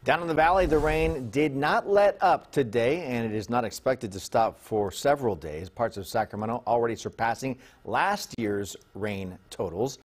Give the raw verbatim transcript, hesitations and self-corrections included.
Down in the valley, the rain did not let up today, and it is not expected to stop for several days. Parts of Sacramento already surpassing last year's rain totals.